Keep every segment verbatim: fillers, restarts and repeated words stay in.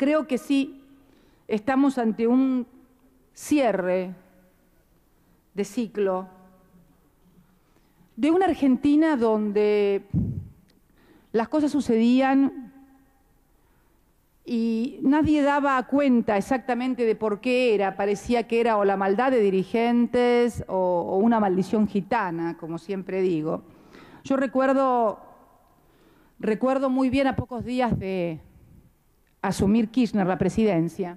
creo que sí estamos ante un cierre de ciclo de una Argentina donde las cosas sucedían y nadie daba cuenta exactamente de por qué era. Parecía que era o la maldad de dirigentes o, o una maldición gitana, como siempre digo. Yo recuerdo, recuerdo muy bien a pocos días de asumir Kirchner la presidencia,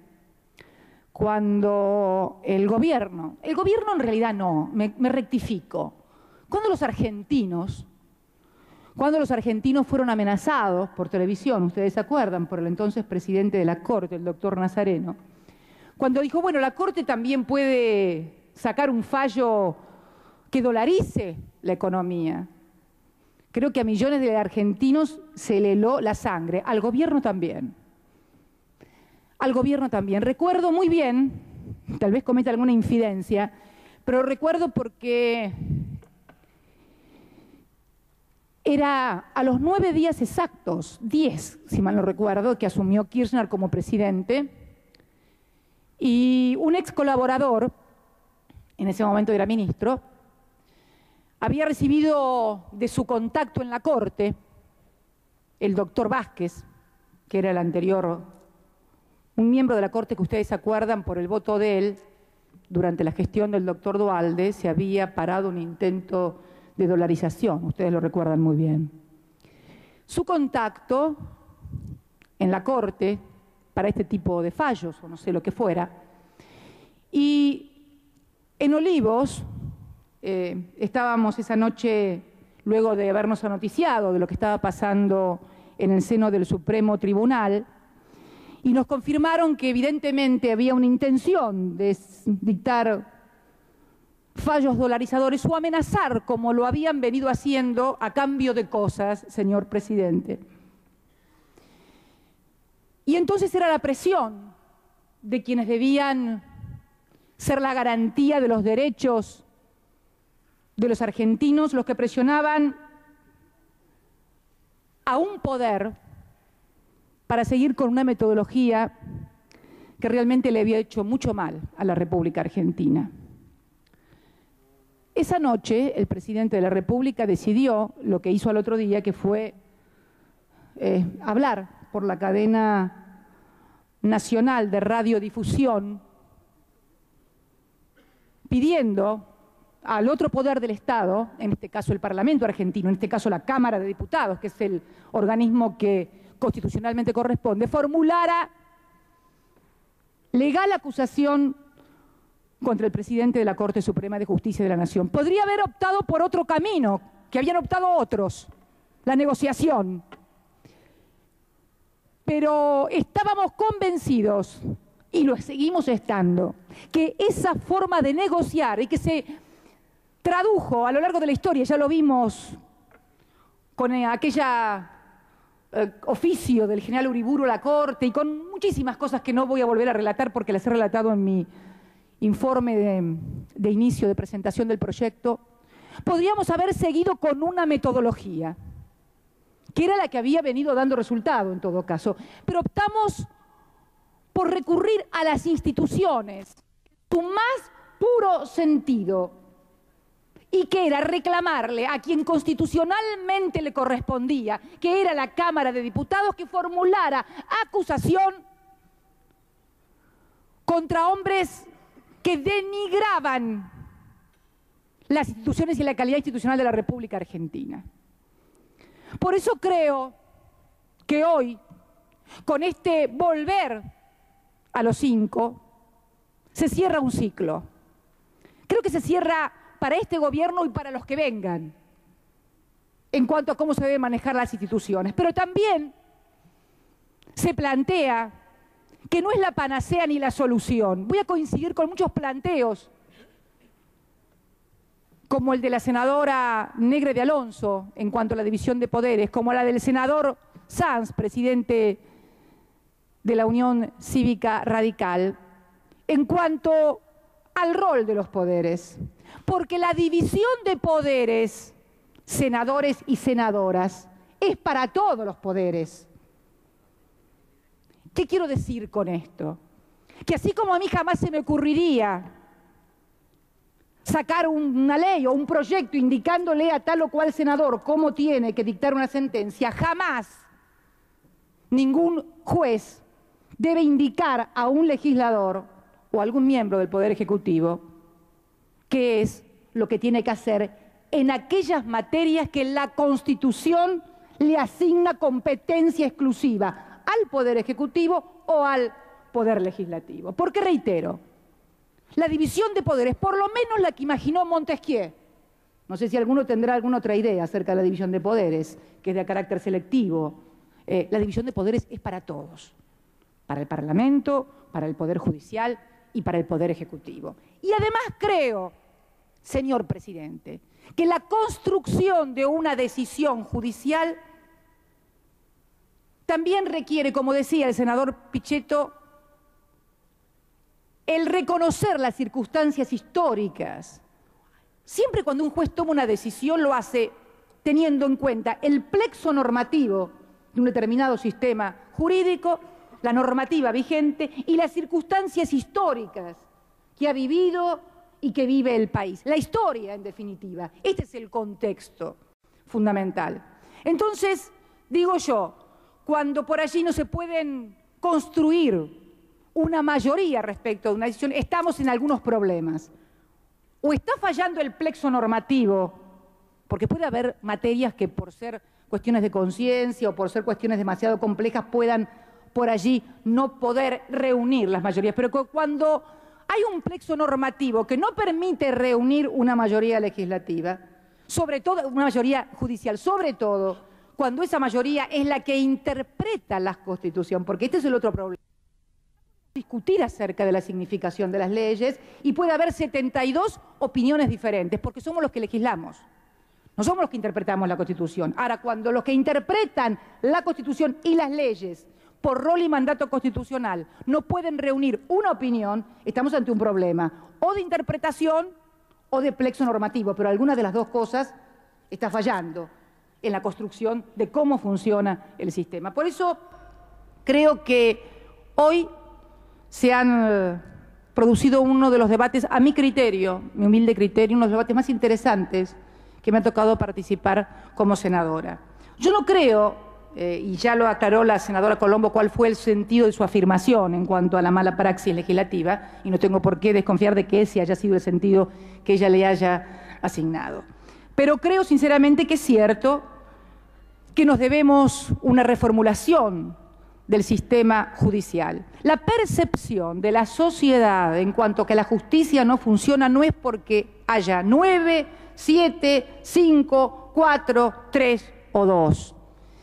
cuando el gobierno, el gobierno en realidad no, me, me rectifico, cuando los argentinos, cuando los argentinos fueron amenazados por televisión, ustedes se acuerdan, por el entonces presidente de la Corte, el doctor Nazareno, cuando dijo, bueno, la Corte también puede sacar un fallo que dolarice la economía. Creo que a millones de argentinos se le heló la sangre, al gobierno también. Al gobierno también. Recuerdo muy bien, tal vez cometa alguna infidencia, pero recuerdo porque era a los nueve días exactos, diez, si mal no recuerdo, que asumió Kirchner como presidente, y un ex colaborador, en ese momento era ministro, había recibido de su contacto en la Corte, el doctor Vázquez, que era el anterior, un miembro de la Corte que ustedes se acuerdan por el voto de él, durante la gestión del doctor Duhalde, se había parado un intento de dolarización, ustedes lo recuerdan muy bien. Su contacto en la Corte para este tipo de fallos, o no sé lo que fuera, y en Olivos eh, estábamos esa noche, luego de habernos anoticiado de lo que estaba pasando en el seno del Supremo Tribunal, y nos confirmaron que evidentemente había una intención de dictar fallos dolarizadores o amenazar, como lo habían venido haciendo a cambio de cosas, señor presidente. Y entonces era la presión de quienes debían ser la garantía de los derechos de los argentinos los que presionaban a un poder para seguir con una metodología que realmente le había hecho mucho mal a la República Argentina. Esa noche el presidente de la República decidió lo que hizo al otro día, que fue eh, hablar por la cadena nacional de radiodifusión, pidiendo al otro poder del Estado, en este caso el Parlamento argentino, en este caso la Cámara de Diputados, que es el organismo que constitucionalmente corresponde, formulara legal acusación contra el presidente de la Corte Suprema de Justicia de la Nación. Podría haber optado por otro camino, que habían optado otros, la negociación. Pero estábamos convencidos, y lo seguimos estando, que esa forma de negociar y que se tradujo a lo largo de la historia, ya lo vimos con aquella eh, oficio del general Uriburu a la Corte y con muchísimas cosas que no voy a volver a relatar porque las he relatado en mi informe de, de inicio de presentación del proyecto, podríamos haber seguido con una metodología, que era la que había venido dando resultado en todo caso, pero optamos por recurrir a las instituciones, su más puro sentido, y que era reclamarle a quien constitucionalmente le correspondía, que era la Cámara de Diputados, que formulara acusación contra hombres que denigraban las instituciones y la calidad institucional de la República Argentina. Por eso creo que hoy, con este volver a los cinco, se cierra un ciclo. Creo que se cierra para este gobierno y para los que vengan, en cuanto a cómo se deben manejar las instituciones. Pero también se plantea que no es la panacea ni la solución. Voy a coincidir con muchos planteos, como el de la senadora Negre de Alonso, en cuanto a la división de poderes, como la del senador Sanz, presidente de la Unión Cívica Radical, en cuanto al rol de los poderes. Porque la división de poderes, senadores y senadoras, es para todos los poderes. ¿Qué quiero decir con esto? Que así como a mí jamás se me ocurriría sacar una ley o un proyecto indicándole a tal o cual senador cómo tiene que dictar una sentencia, jamás ningún juez debe indicar a un legislador o a algún miembro del Poder Ejecutivo qué es lo que tiene que hacer en aquellas materias que la Constitución le asigna competencia exclusiva al Poder Ejecutivo o al Poder Legislativo. Porque reitero, la división de poderes, por lo menos la que imaginó Montesquieu, no sé si alguno tendrá alguna otra idea acerca de la división de poderes, que es de carácter selectivo, eh, la división de poderes es para todos, para el Parlamento, para el Poder Judicial y para el Poder Ejecutivo. Y además creo, señor presidente, que la construcción de una decisión judicial también requiere, como decía el senador Pichetto, el reconocer las circunstancias históricas. Siempre cuando un juez toma una decisión lo hace teniendo en cuenta el plexo normativo de un determinado sistema jurídico, la normativa vigente y las circunstancias históricas que ha vivido y que vive el país. La historia, en definitiva. Este es el contexto fundamental. Entonces, digo yo, cuando por allí no se pueden construir una mayoría respecto a una decisión, estamos en algunos problemas. O está fallando el plexo normativo, porque puede haber materias que por ser cuestiones de conciencia o por ser cuestiones demasiado complejas puedan por allí no poder reunir las mayorías. Pero cuando hay un plexo normativo que no permite reunir una mayoría legislativa, sobre todo una mayoría judicial, sobre todo cuando esa mayoría es la que interpreta la Constitución, porque este es el otro problema. Discutir acerca de la significación de las leyes y puede haber setenta y dos opiniones diferentes, porque somos los que legislamos, no somos los que interpretamos la Constitución. Ahora, cuando los que interpretan la Constitución y las leyes por rol y mandato constitucional no pueden reunir una opinión, estamos ante un problema o de interpretación o de plexo normativo, pero alguna de las dos cosas está fallando en la construcción de cómo funciona el sistema. Por eso creo que hoy se han eh, producido uno de los debates, a mi criterio, mi humilde criterio, uno de los debates más interesantes que me ha tocado participar como senadora. Yo no creo, eh, y ya lo aclaró la senadora Colombo, cuál fue el sentido de su afirmación en cuanto a la mala praxis legislativa, y no tengo por qué desconfiar de que ese haya sido el sentido que ella le haya asignado. Pero creo sinceramente que es cierto que nos debemos una reformulación del sistema judicial. La percepción de la sociedad en cuanto a que la justicia no funciona no es porque haya nueve, siete, cinco, cuatro, tres o dos.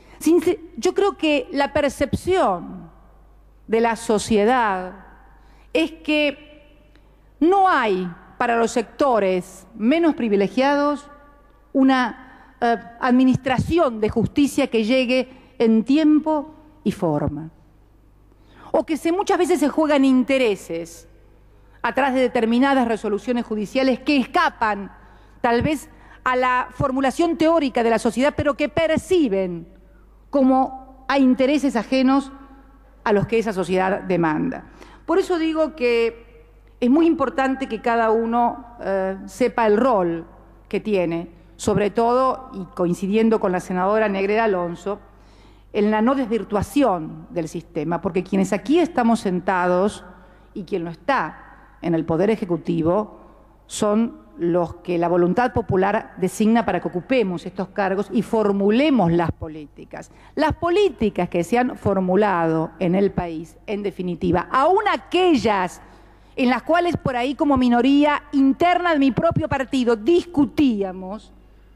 Yo creo que la percepción de la sociedad es que no hay para los sectores menos privilegiados una eh, administración de justicia que llegue en tiempo y forma, o que se, muchas veces se juegan intereses atrás de determinadas resoluciones judiciales que escapan tal vez a la formulación teórica de la sociedad, pero que perciben como a intereses ajenos a los que esa sociedad demanda. Por eso digo que es muy importante que cada uno eh, sepa el rol que tiene, sobre todo, y coincidiendo con la senadora Negreda Alonso, en la no desvirtuación del sistema, porque quienes aquí estamos sentados y quien no está en el Poder Ejecutivo son los que la voluntad popular designa para que ocupemos estos cargos y formulemos las políticas. Las políticas que se han formulado en el país, en definitiva, aún aquellas en las cuales por ahí como minoría interna de mi propio partido discutíamos,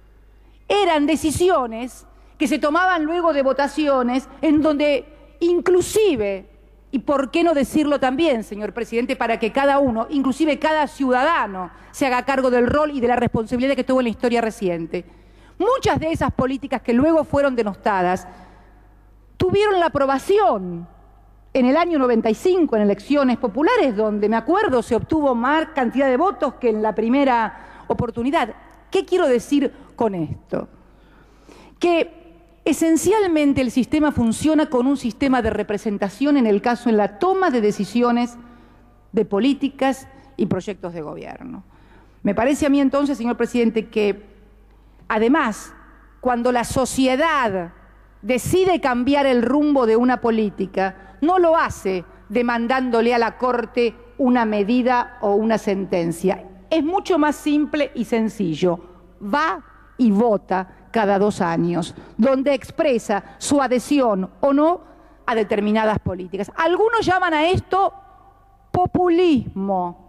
eran decisiones que se tomaban luego de votaciones en donde inclusive, y por qué no decirlo también, señor presidente, para que cada uno, inclusive cada ciudadano, se haga cargo del rol y de la responsabilidad que tuvo en la historia reciente. Muchas de esas políticas que luego fueron denostadas tuvieron la aprobación en el año noventa y cinco en elecciones populares, donde me acuerdo se obtuvo más cantidad de votos que en la primera oportunidad. ¿Qué quiero decir con esto? Que Esencialmente el sistema funciona con un sistema de representación en el caso en la toma de decisiones de políticas y proyectos de gobierno. Me parece a mí entonces, señor presidente, que además, cuando la sociedad decide cambiar el rumbo de una política, no lo hace demandándole a la Corte una medida o una sentencia. Es mucho más simple y sencillo. Va y vota cada dos años, donde expresa su adhesión o no a determinadas políticas. Algunos llaman a esto populismo.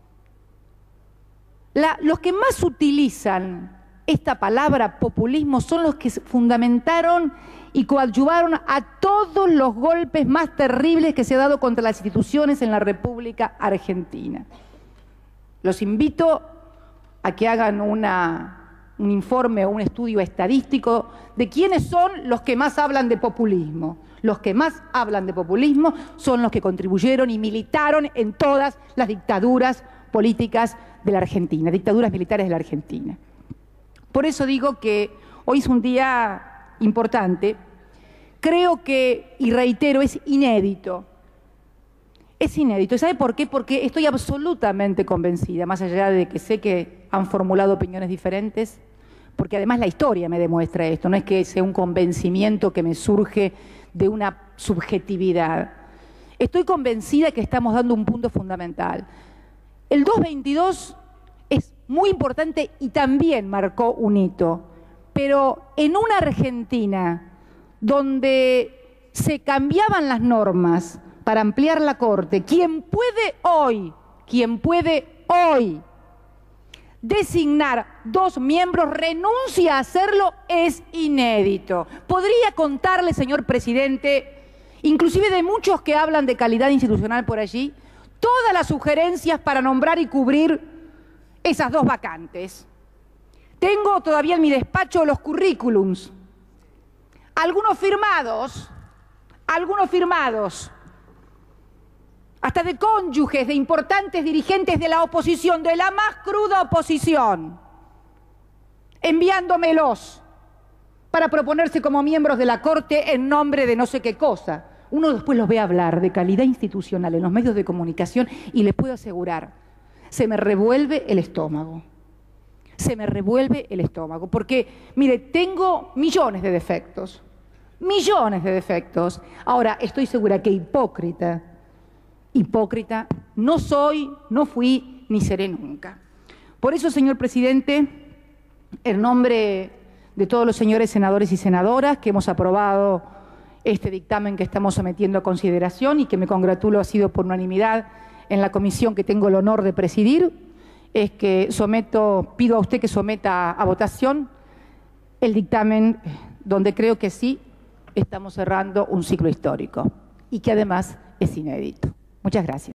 La, los que más utilizan esta palabra populismo son los que fundamentaron y coadyuvaron a todos los golpes más terribles que se han dado contra las instituciones en la República Argentina. Los invito a que hagan una, un informe o un estudio estadístico de quiénes son los que más hablan de populismo. Los que más hablan de populismo son los que contribuyeron y militaron en todas las dictaduras políticas de la Argentina, dictaduras militares de la Argentina. Por eso digo que hoy es un día importante. Creo que, y reitero, es inédito. Es inédito. ¿Sabe por qué? Porque estoy absolutamente convencida, más allá de que sé que han formulado opiniones diferentes, porque además la historia me demuestra esto, no es que sea un convencimiento que me surge de una subjetividad. Estoy convencida que estamos dando un punto fundamental. El dos veintidós es muy importante y también marcó un hito, pero en una Argentina donde se cambiaban las normas para ampliar la Corte, quien puede hoy, quien puede hoy designar dos miembros renuncia a hacerlo es inédito. Podría contarle, señor presidente, inclusive de muchos que hablan de calidad institucional por allí, todas las sugerencias para nombrar y cubrir esas dos vacantes. Tengo todavía en mi despacho los currículums, algunos firmados, algunos firmados, hasta de cónyuges de importantes dirigentes de la oposición, de la más cruda oposición, enviándomelos para proponerse como miembros de la Corte en nombre de no sé qué cosa. Uno después los ve hablar de calidad institucional en los medios de comunicación y les puedo asegurar, se me revuelve el estómago. Se me revuelve el estómago, porque, mire, tengo millones de defectos, millones de defectos. Ahora, estoy segura que hipócrita, hipócrita, no soy, no fui, ni seré nunca. Por eso, señor presidente, en nombre de todos los señores senadores y senadoras que hemos aprobado este dictamen que estamos sometiendo a consideración y que me congratulo ha sido por unanimidad en la comisión que tengo el honor de presidir, es que someto, pido a usted que someta a votación el dictamen donde creo que sí estamos cerrando un ciclo histórico y que además es inédito. Muchas gracias.